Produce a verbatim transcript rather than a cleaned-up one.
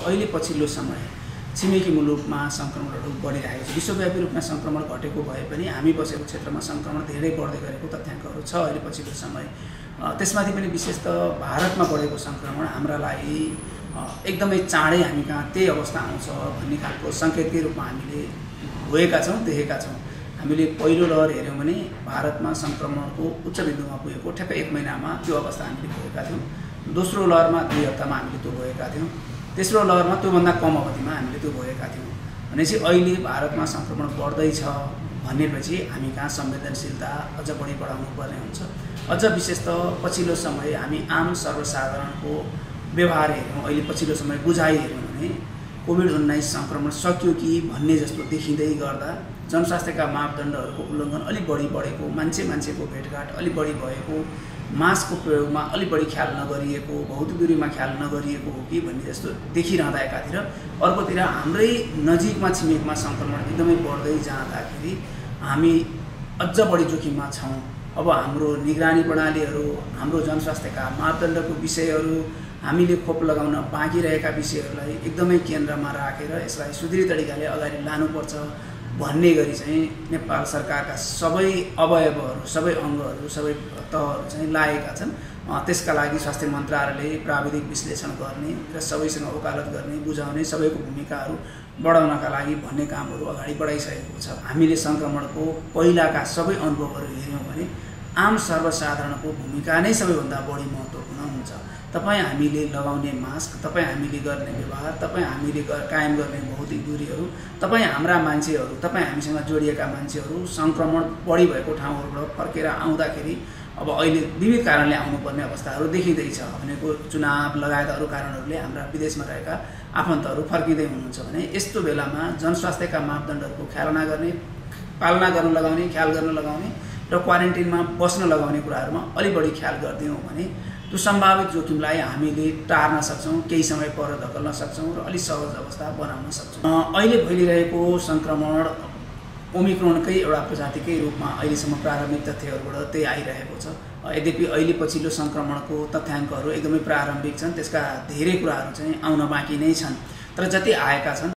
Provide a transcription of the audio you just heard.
अहिले पछिल्लो समय छिमेकी मुलुकमा संक्रमणहरू बढिरहेको छ। विश्वव्यापी रूपमा संक्रमण घटेको भए पनि हामी बसेको क्षेत्रमा संक्रमण धेरै बढ्दै गरेको तथ्याङ्कहरू छ अहिले पछिल्लो समय। त्यसमाथि पनि विशेष त भारतमा बढेको संक्रमण हाम्रा लागि एकदमै चाँडै हामी कहाँ त्यही अवस्था आउँछ भन्ने खालको सङ्केतकै रूपमा हामीले भएका छौँ, देखेका छौँ। हामीले पहिलो लहर हेऱ्यौँ भने भारतमा संक्रमणको उच्च बिन्दुमा पुगेको ठ्याक्कै एक महिनामा त्यो अवस्था हामीले भएका थियौँ। दोस्रो लहरमा दुई हप्तामा हामीले त्यो भएका थियौँ। तेस्रो लहरमा त्योभन्दा कम अवधिमा हामीले त्यो भएका थियौँ। भनेपछि अहिले भारतमा संक्रमण बढ्दैछ भनेपछि हामी कहाँ संवेदनशीलता अझ बढी बढाउनु पर्ने हुन्छ। अझ विशेष त पछिल्लो समय हामी आम सर्वसाधारणको व्यवहार हेऱ्यौँ, अहिले पछिल्लो समय बुझाइ हेऱ्यौँ भने कोभिड उन्नाइस संक्रमण सकियो कि भन्ने जस्तो देखिँदै गर्दा जनस्वास्थ्यका मापदण्डहरूको उल्लङ्घन अलिक बढी बढेको, मान्छे मान्छेको भेटघाट अलिक बढी भएको, मास्कको प्रयोगमा अलिक बढी ख्याल नगरिएको, भौतिक दूरीमा ख्याल नगरिएको हो कि भन्ने जस्तो देखिरहँदा एकातिर, अर्कोतिर हाम्रै नजिकमा छिमेकमा संक्रमण एकदमै बढ्दै जाँदाखेरि हामी अझ बढी जोखिममा छौँ। अब हाम्रो निगरानी प्रणालीहरू, हाम्रो जनस्वास्थ्यका मापदण्डको विषयहरू, हामीले खोप लगाउन बाँकी रहेका विषयहरूलाई एकदमै केन्द्रमा राखेर यसलाई सुदृढ तरिकाले अगाडि लानुपर्छ भन्ने गरी चाहिँ नेपाल सरकारका सबै अवयवहरू, सबै अङ्गहरू, सबै तहहरू चाहिँ लागेका छन्। त्यसका लागि स्वास्थ्य मन्त्रालयले प्राविधिक विश्लेषण गर्ने र सबैसँग वकालत गर्ने, बुझाउने, सबैको भूमिकाहरू बढाउनका लागि भन्ने कामहरू अगाडि बढाइसकेको छ। हामीले संक्रमणको पहिलाका सबै अनुभवहरू हेऱ्यौँ भने आम सर्वसाधारणको भूमिका नै सबैभन्दा बढी महत्त्वपूर्ण हुन्छ। तपाईँ हामीले लगाउने मास्क, तपाईँ हामीले गर्ने व्यवहार, तपाईँ हामीले कायम गर्ने भौतिक दूरीहरू, तपाईँ हाम्रा मान्छेहरू, तपाईँ हामीसँग जोडिएका मान्छेहरू सङ्क्रमण बढी भएको ठाउँहरूबाट फर्केर आउँदाखेरि अब अहिले विविध कारणले आउनुपर्ने अवस्थाहरू देखिँदैछ। भनेको चुनाव लगायत अरू कारणहरूले हाम्रा विदेशमा रहेका आफन्तहरू फर्किँदै हुनुहुन्छ भने यस्तो बेलामा जनस्वास्थ्यका मापदण्डहरूको ख्यालना गर्ने, पालना गर्न लगाउने, ख्याल गर्न लगाउने र क्वारेन्टिनमा बस्न लगाउने कुराहरूमा अलिक बढी ख्याल गरिदियौँ भने त्यो सम्भावित जोखिमलाई हामीले टार्न सक्छौँ, केही समय पर धकल्न सक्छौँ र अलिक सहज अवस्था बनाउन सक्छौँ। अहिले फैलिरहेको सङ्क्रमण ओमिक्रोनकै एउटा प्रजातिकै रूपमा अहिलेसम्म प्रारम्भिक तथ्यहरूबाट त्यही आइरहेको छ। यद्यपि अहिले पछिल्लो सङ्क्रमणको तथ्याङ्कहरू एकदमै प्रारम्भिक छन्, त्यसका धेरै कुराहरू चाहिँ आउन बाँकी नै छन्। तर जति आएका छन्